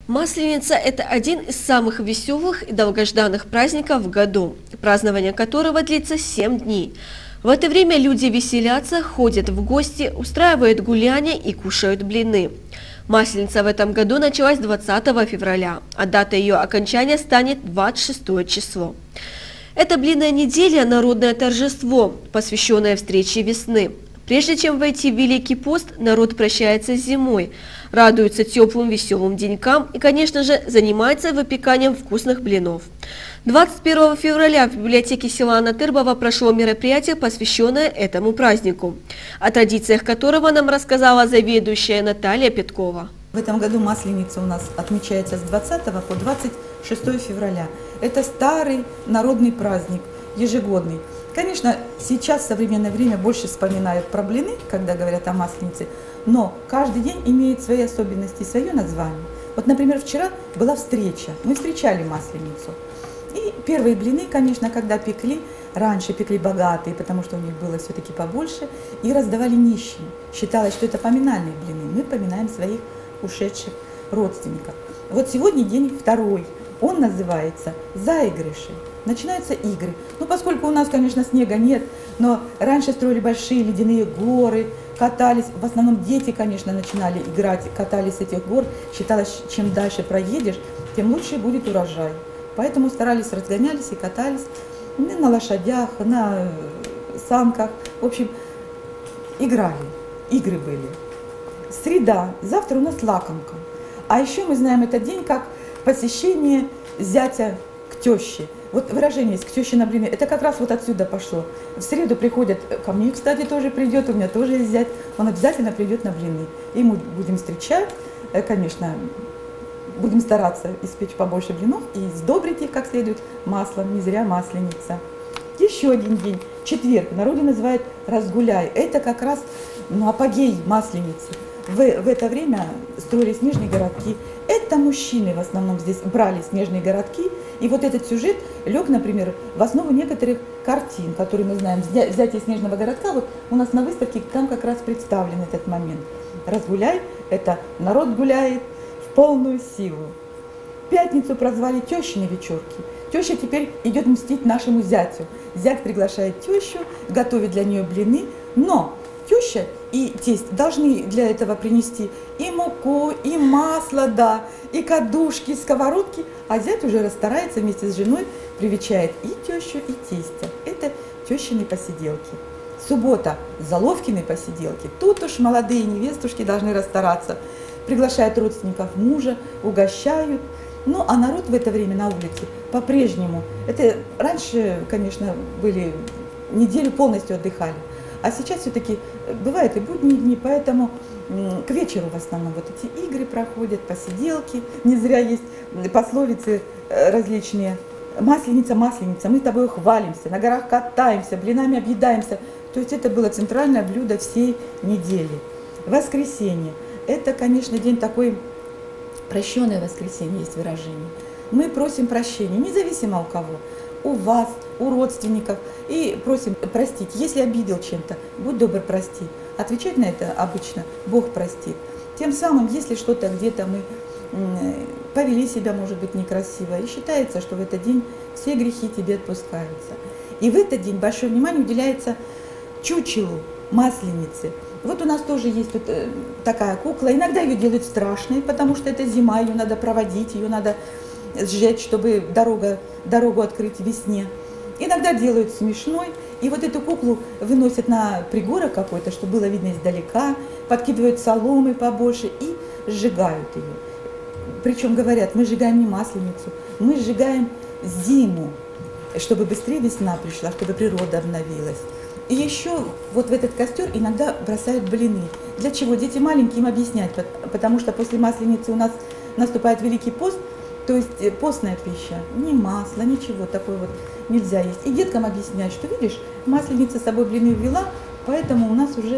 Масленица – это один из самых веселых и долгожданных праздников в году, празднование которого длится 7 дней. В это время люди веселятся, ходят в гости, устраивают гуляния и кушают блины. Масленица в этом году началась 20 февраля, а дата ее окончания станет 26 число. Это блинная неделя – народное торжество, посвященное встрече весны. Прежде чем войти в Великий пост, народ прощается с зимой, радуется теплым веселым денькам и, конечно же, занимается выпеканием вкусных блинов. 21 февраля в библиотеке села Анатырбова прошло мероприятие, посвященное этому празднику, о традициях которого нам рассказала заведующая Наталья Петкова. В этом году Масленица у нас отмечается с 20 по 26 февраля. Это старый народный праздник, ежегодный. Конечно, сейчас в современное время больше вспоминают про блины, когда говорят о Масленице, но каждый день имеет свои особенности, свое название. Вот, например, вчера была встреча, мы встречали Масленицу. И первые блины, конечно, когда пекли, раньше пекли богатые, потому что у них было все-таки побольше, и раздавали нищим. Считалось, что это поминальные блины, мы поминаем своих ушедших родственников. Вот сегодня день второй, он называется «Заигрыши». Начинаются игры. Ну, поскольку у нас, конечно, снега нет, но раньше строили большие ледяные горы, катались, в основном дети, конечно, начинали играть, катались с этих гор. Считалось, чем дальше проедешь, тем лучше будет урожай. Поэтому старались, разгонялись и катались на лошадях, на санках. В общем, играли, игры были. Среда, завтра у нас лакомка. А еще мы знаем этот день как посещение зятя к теще. Вот выражение есть «к теще на блины», это как раз вот отсюда пошло. В среду приходят, ко мне, кстати, тоже придет, у меня тоже есть зять, он обязательно придет на блины. И мы будем встречать, конечно, будем стараться испечь побольше блинов и сдобрить их как следует маслом, не зря Масленица. Еще один день, четверг, в народе называют «разгуляй», это как раз апогей Масленицы. В это время строили снежные городки. Это мужчины в основном здесь брали снежные городки. И вот этот сюжет лег, например, в основу некоторых картин, которые мы знаем. Взятие снежного городка, вот у нас на выставке там как раз представлен этот момент. «Разгуляй» – это народ гуляет в полную силу. Пятницу прозвали «тещины вечерки». Теща теперь идет мстить нашему зятю. Зять приглашает тещу, готовит для нее блины, но теща и тесть должны для этого принести и муку, и масло, да, и кадушки, и сковородки, а зять уже расстарается вместе с женой, привечает и тещу, и тестя. Это тещины посиделки. Суббота – заловкины посиделки. Тут уж молодые невестушки должны расстараться. Приглашают родственников мужа, угощают. Ну, а народ в это время на улице по-прежнему. Это раньше, конечно, были неделю полностью отдыхали. А сейчас все-таки бывают и будние дни, поэтому к вечеру в основном вот эти игры проходят, посиделки. Не зря есть пословицы различные. Масленица, масленица, мы с тобой хвалимся, на горах катаемся, блинами объедаемся. То есть это было центральное блюдо всей недели. Воскресенье. Это, конечно, день такой, прощенное воскресенье есть выражение. Мы просим прощения, независимо у кого. У вас, у родственников, и просим простить. Если обидел чем-то, будь добр, прости. Отвечать на это обычно Бог простит. Тем самым, если что-то где-то мы повели себя, может быть, некрасиво, и считается, что в этот день все грехи тебе отпускаются. И в этот день большое внимание уделяется чучелу Масленицы. Вот у нас тоже есть тут такая кукла. Иногда ее делают страшной, потому что это зима, ее надо проводить, ее надо сжечь, чтобы дорогу открыть весне. Иногда делают смешной, и вот эту куклу выносят на пригорок какой-то, чтобы было видно издалека, подкидывают соломы побольше и сжигают ее. Причем говорят, мы сжигаем не Масленицу, мы сжигаем зиму, чтобы быстрее весна пришла, чтобы природа обновилась. И еще вот в этот костер иногда бросают блины. Для чего? Дети маленькие, им объяснять, потому что после Масленицы у нас наступает Великий пост, то есть постная пища, ни масла, ничего такого вот нельзя есть. И деткам объяснять, что видишь, Масленица с собой блины ввела, поэтому у нас уже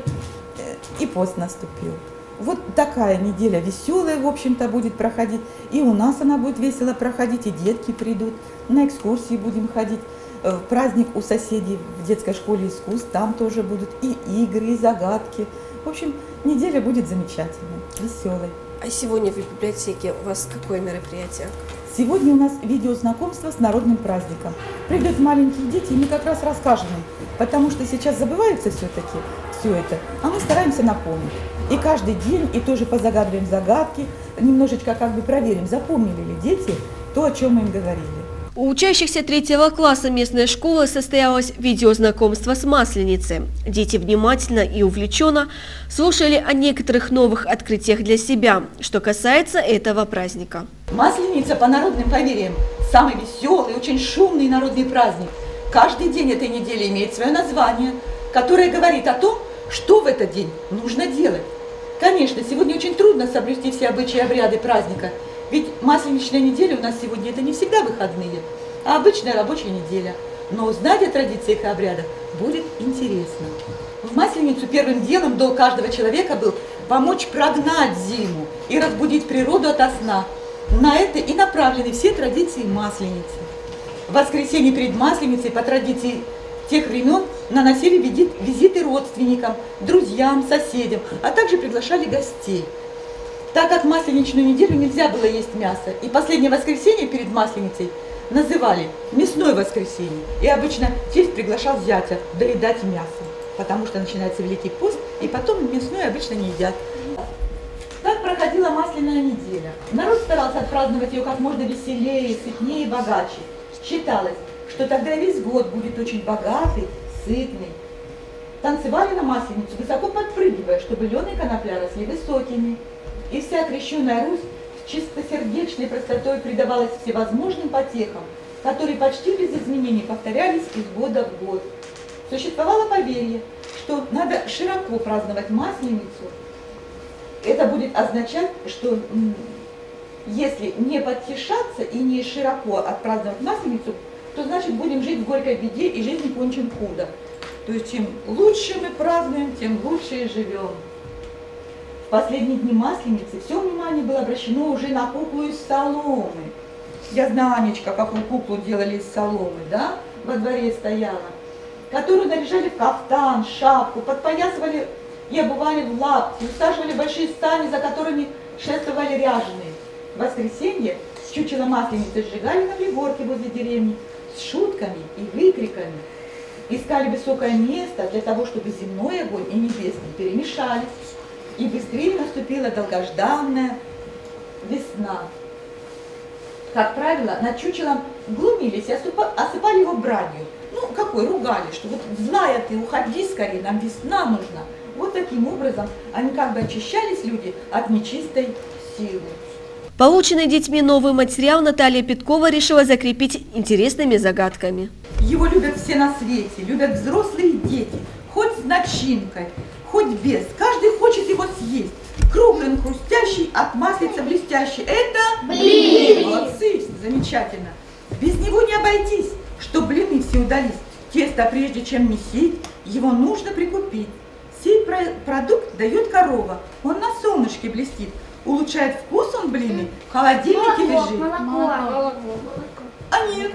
и пост наступил. Вот такая неделя веселая, в общем-то, будет проходить. И у нас она будет весело проходить, и детки придут, на экскурсии будем ходить. В праздник у соседей в детской школе искусств, там тоже будут и игры, и загадки. В общем, неделя будет замечательной, веселой. А сегодня в библиотеке у вас какое мероприятие? Сегодня у нас видеознакомство с народным праздником. Придут маленькие дети, и мы как раз расскажем им, потому что сейчас забывается все-таки все это, а мы стараемся напомнить. И каждый день, и тоже позагадываем загадки, немножечко как бы проверим, запомнили ли дети то, о чем мы им говорили. У учащихся 3 класса местной школы состоялось видеознакомство с Масленицей. Дети внимательно и увлеченно слушали о некоторых новых открытиях для себя, что касается этого праздника. Масленица, по народным поверьям, самый веселый, очень шумный народный праздник. Каждый день этой недели имеет свое название, которое говорит о том, что в этот день нужно делать. Конечно, сегодня очень трудно соблюсти все обычаи и обряды праздника, ведь масленичная неделя у нас сегодня это не всегда выходные, а обычная рабочая неделя. Но узнать о традициях и обрядах будет интересно. В Масленицу первым делом долг каждого человека был помочь прогнать зиму и разбудить природу ото сна. На это и направлены все традиции Масленицы. В воскресенье перед Масленицей по традиции тех времен наносили визиты родственникам, друзьям, соседям, а также приглашали гостей. Так как в масленичную неделю нельзя было есть мясо, и последнее воскресенье перед Масленицей называли мясное воскресенье. И обычно тесть приглашал зятя доедать мясо, потому что начинается Великий пост, и потом мясное обычно не едят. Так проходила масляная неделя. Народ старался отпраздновать ее как можно веселее, сытнее и богаче. Считалось, что тогда весь год будет очень богатый, сытный. Танцевали на Масленицу, высоко подпрыгивая, чтобы лен и конопля росли высокими. И вся крещенная Русь с чистосердечной простотой предавалась всевозможным потехам, которые почти без изменений повторялись из года в год. Существовало поверье, что надо широко праздновать Масленицу. Это будет означать, что если не подтешаться и не широко отпраздновать Масленицу, то значит будем жить в горькой беде и жизнь кончим худо. То есть чем лучше мы празднуем, тем лучше и живем. В последние дни Масленицы все внимание было обращено уже на куклу из соломы. Я знаю, Анечка, какую куклу делали из соломы, да? Во дворе стояла. Которую наряжали в кафтан, шапку, подпоясывали и обували в лапти, усаживали большие сани, за которыми шествовали ряженые. В воскресенье чучело Масленицы сжигали на пригорке возле деревни с шутками и выкриками. Искали высокое место для того, чтобы земной огонь и небесный перемешались. И быстрее наступила долгожданная весна. Как правило, над чучелом глумились и осыпали его бранью. Ну, какой, ругали, что вот злая ты, уходи скорее, нам весна нужна. Вот таким образом они как бы очищались, люди, от нечистой силы. Полученный детьми новый материал Наталья Петкова решила закрепить интересными загадками. Его любят все на свете, любят взрослые дети, хоть с начинкой, хоть без. Каждый хочет его съесть. Круглый, он хрустящий, от маслица блестящий. Это блин! Молодцы, замечательно. Без него не обойтись, чтоб блины все удались. Тесто, прежде чем месить, его нужно прикупить. Сей продукт дает корова, он на солнышке блестит. Улучшает вкус он блины, в холодильнике лежит. Молоко. А нет.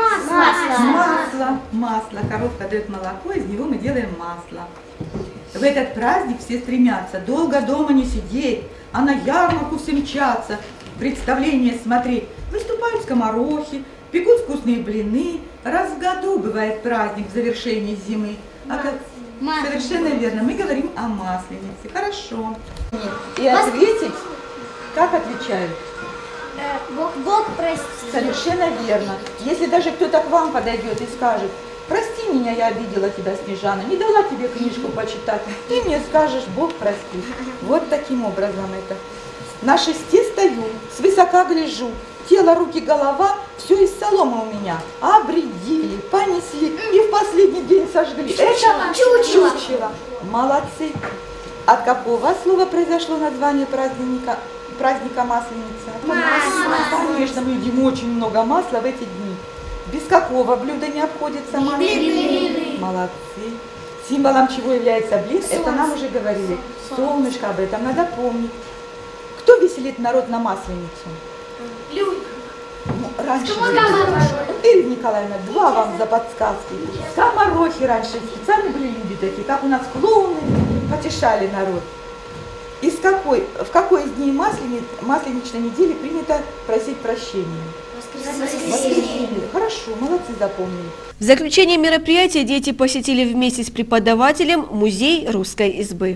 Масло. Коровка дает молоко, из него мы делаем масло. В этот праздник все стремятся долго дома не сидеть, а на ярмарку все мчаться, представления смотреть. Выступают скоморохи, пекут вкусные блины. Раз в году бывает праздник в завершении зимы. Совершенно верно, мы говорим о Масленице. Хорошо. И ответить, как отвечают? Бог прости. Совершенно верно. Если даже кто-то к вам подойдет и скажет: прости меня, я обидела тебя, Снежана, не дала тебе книжку почитать, ты мне скажешь: Бог прости. Вот таким образом это. На шесте стою, свысока гляжу, тело, руки, голова, все из соломы у меня. Обредили, понесли и в последний день сожгли. Это чучело. Молодцы. От какого слова произошло название праздника Масленица? Масло. Конечно, мы едим очень много масла в эти дни. Без какого блюда не обходится масло? Блины. Молодцы. Символом чего является блин, это нам уже говорили. Солнышко, об этом надо помнить. Кто веселит народ на Масленицу? Люди. Ну, раньше... Скоморохи. Ирина Николаевна, 2 вам за подсказки. Скоморохи раньше специально были люди такие, как у нас клоуны, потешали народ. в какой из дней масленичной недели принято просить прощения? Воскресенье. Хорошо, молодцы, запомнили. В заключение мероприятия дети посетили вместе с преподавателем музей русской избы.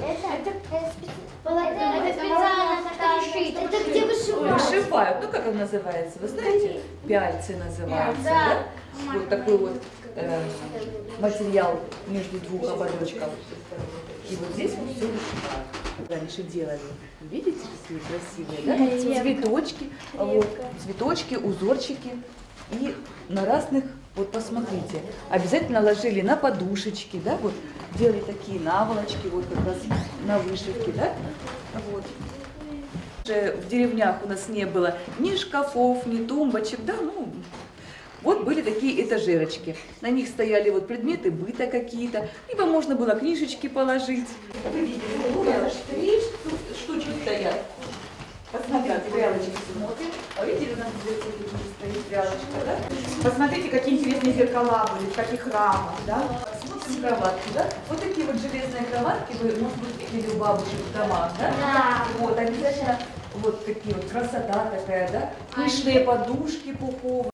Это где вышивают? Вышивают, ну как он называется, вы знаете? Пяльцы называются, да? Вот такой вот материал между двух ободочков. И вот здесь вот все вышивают. Раньше делали. Видите, какие красивые, да? Цветочки, вот, цветочки, узорчики. И на разных, вот посмотрите, обязательно ложили на подушечки, да, вот, делали такие наволочки, вот как раз на вышивке, да, вот. В деревнях у нас не было ни шкафов, ни тумбочек, да, ну, вот были такие этажерочки. На них стояли вот предметы быта какие-то, либо можно было книжечки положить. Вы видели, три штучки стоят. Посмотрите, прялочки смотрим. А видели, у нас здесь стоит прялочка, да? Посмотрите, какие интересные зеркала были, в каких рамах, да? Смотрим кроватки, да? Вот такие вот железные кроватки вы, может быть, видели у бабушек в домах, да? Да. Вот, обязательно вот такие вот, красота такая, да? Пышные подушки пуховые.